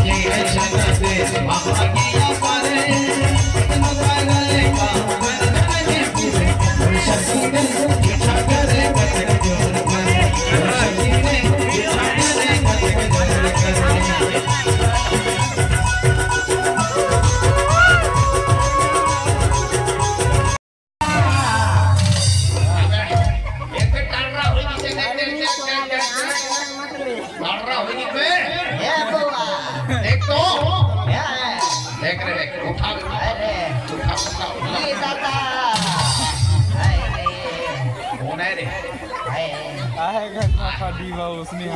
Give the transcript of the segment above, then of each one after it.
उसने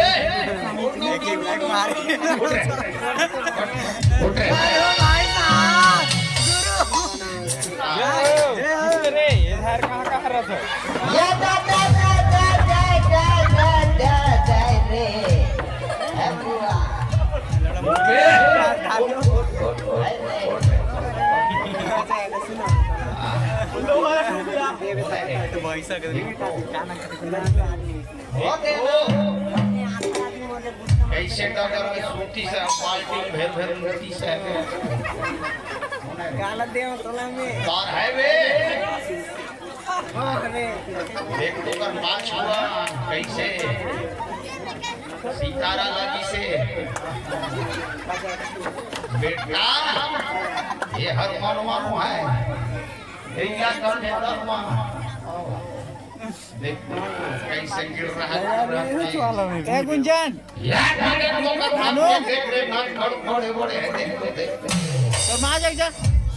ऐसे डगर में सूती से बाल्टी भर भर मूर्ति से गाला दे तोला में और है वे देख तो कर बात हुआ कैसे सीतारा लगी से बेटा ये हर मनवा है ये क्या कर देता हुआ देखो कैसे गिर रहा है गुंजन यार देख रे नाक बड़े बड़े हैं देख तो मां जा जा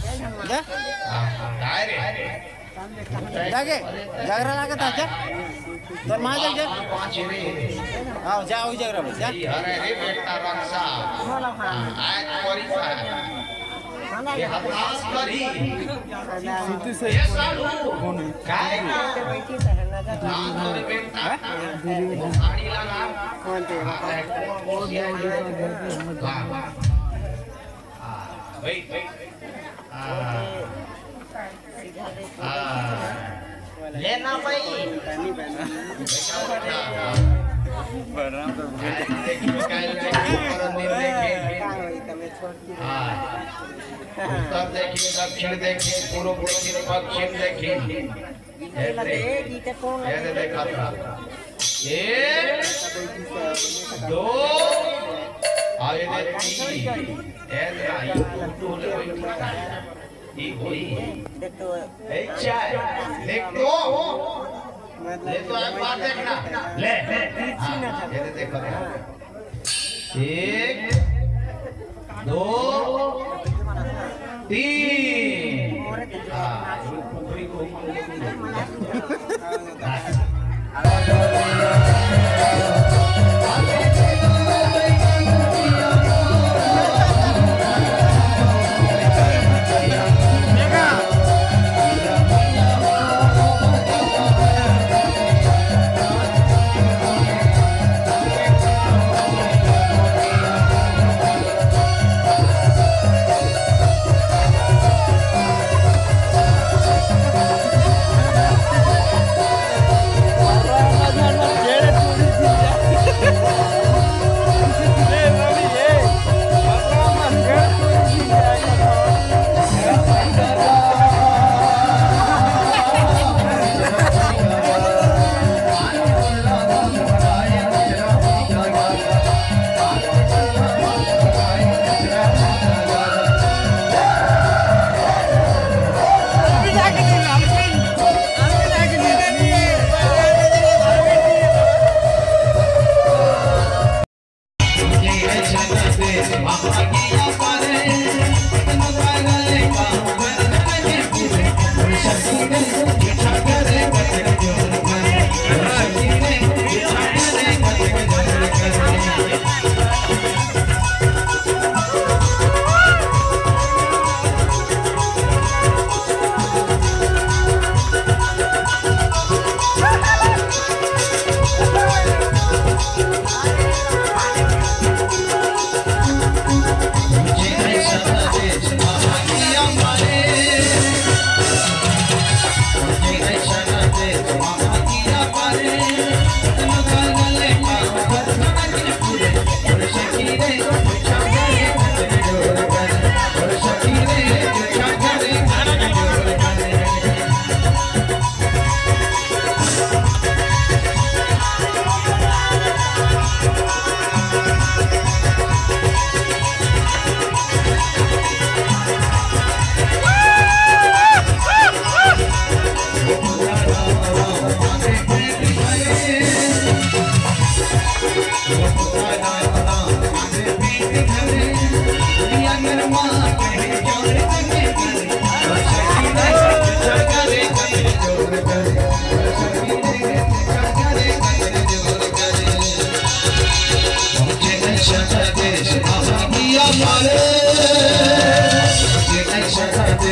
जाके जागरा लगा था क्या तो मां जा जा हां जाओ जागरा जा अरे रे बेटा रक्षा आज कोरी था ये हताश करी सीधी से ये सालू काय बैठी है ना जा तोरे बेटा गाड़ी लगा कौन ते वेट लेना भाई उत्तर देखिए दक्षिण देखिए पूर्व देखिए पश्चिम देखिए देखा था 1 2 आगे देख तो एक बार देखना ले ये देखो 1 2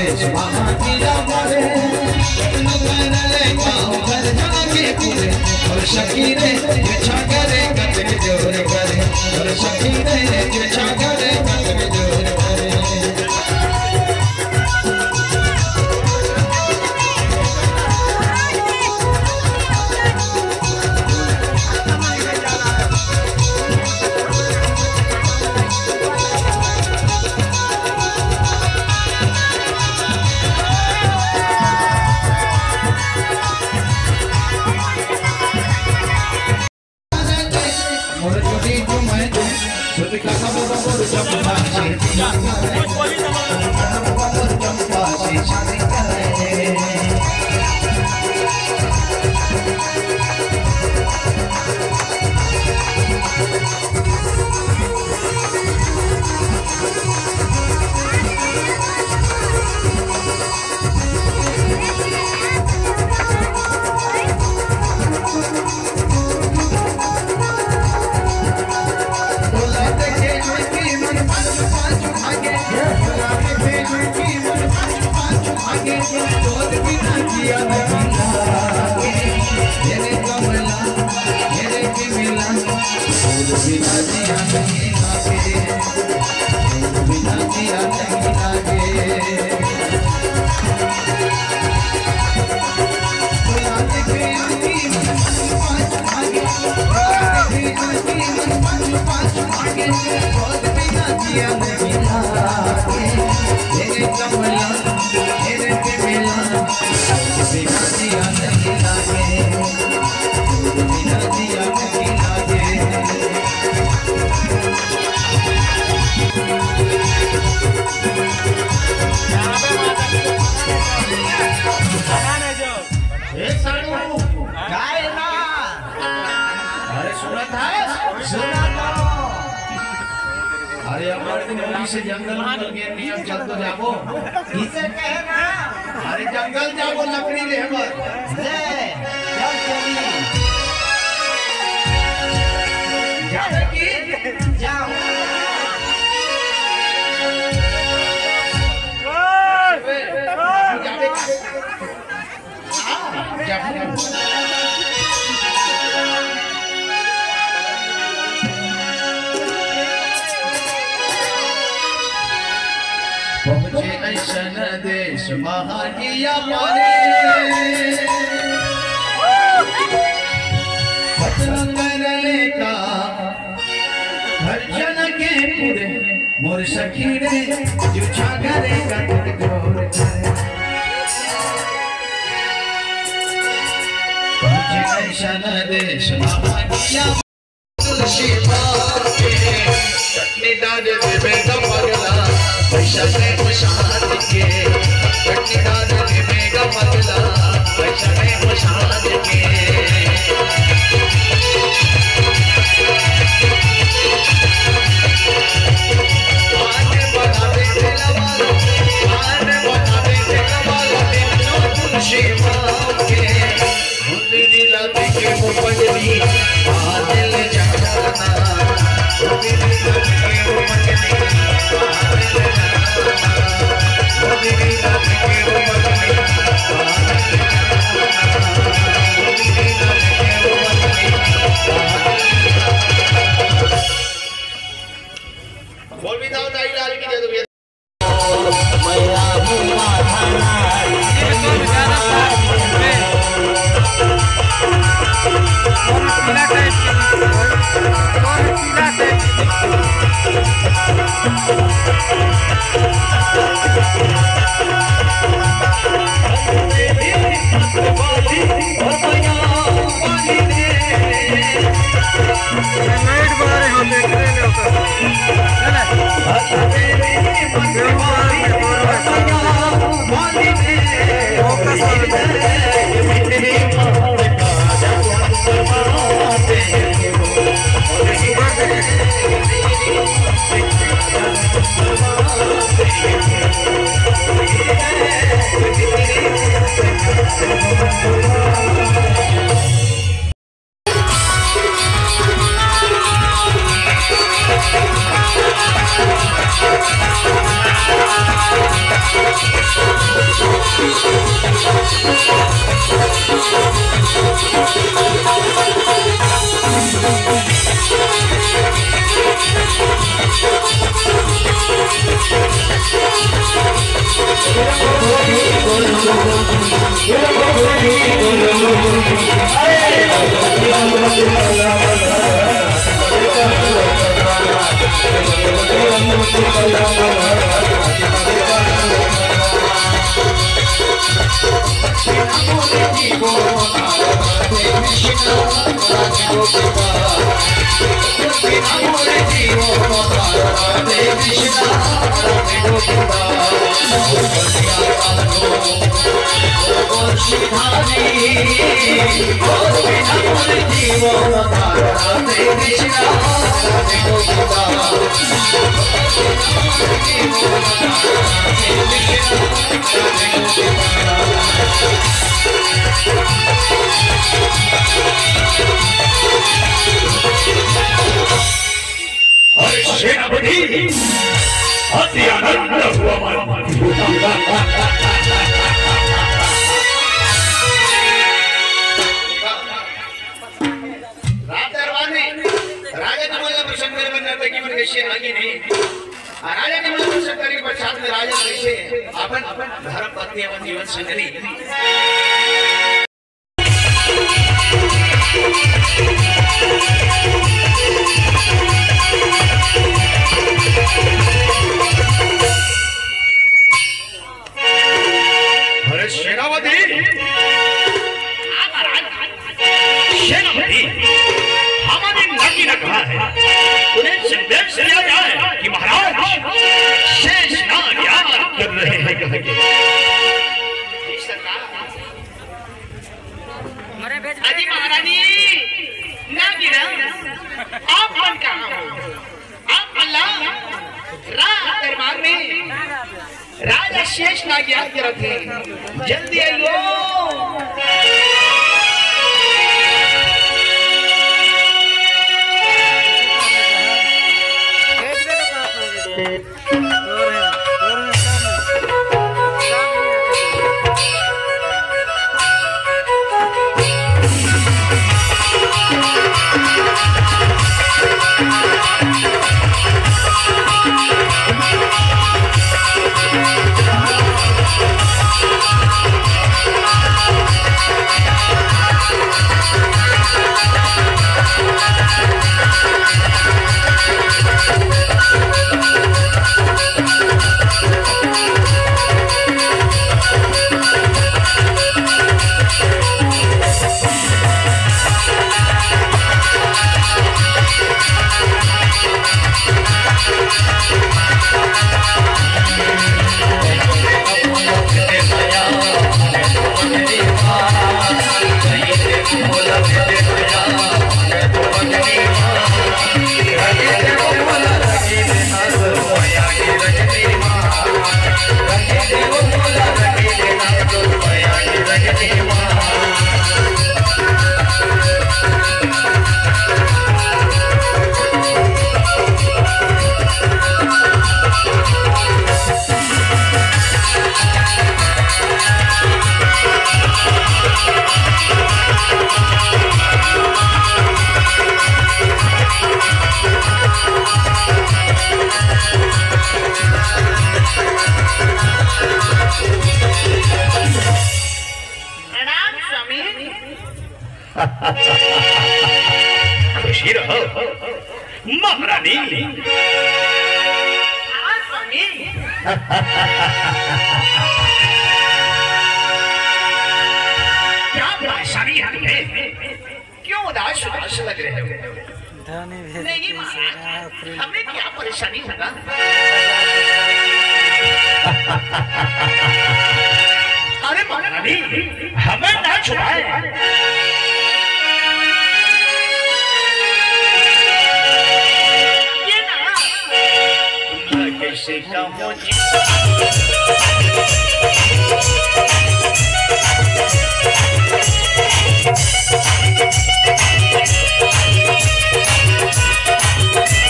देश वहाँ किया मारे घर जाके पूरे और शकीरे बिछा करे कतरे जोर करे और शकीरे बिछा करे कतरे जोर करे अरे अमर से जंगल में गए नियम चल तो जाबो किसे कहना अरे जंगल जाबो लकड़ी लेबर ले चल चली जाबे की जाओ जाबे जाबे पहुँचे ऐसन देश वहाँ किया मारे पतन करले का हर जन के पूरे मोर सखी रे जो छागरे का जोर करे पहुँचे ऐसन देश वहाँ किया तुलसी बागे चटनी डाल दे बेगम पगला पैसा में मुशाद के कटनी डाल के मेगा पगला पैसा में मुशाद के आने बढ़ावे दिलवालो दिनों तुलसी माँ के मुंडी दिलाते के वो पगली दिल जाना मुंडी दिलाते के वो पगली बोल भी दाऊद आई लाल की दे दो We'll be right back. अति आनंद हुआ मन आगे नहीं राजा ने मतलब प्रसन्न करने के पश्चात में राजा कैसे अपन धर्म पत्नी एवं जीवन संगरी अरे सेनापति हमारी लड़की ने कहा है उन्हें संदेश दिया जाए कि महाराज शेष नाग याद कर रहे हैं कह के अजी महारानी नागिरा आप कौन कहाँ हो आप अल्लाह राज दरबार में राजा शेष नाग याद कर रखे जल्दी आइयो खुशी रहो महारानी क्या परेशानी है क्यों उदास उदास लग रहे हो नहीं हमें क्या परेशानी होगा अरे महारानी हमें ना छुपाए कैसे काम हो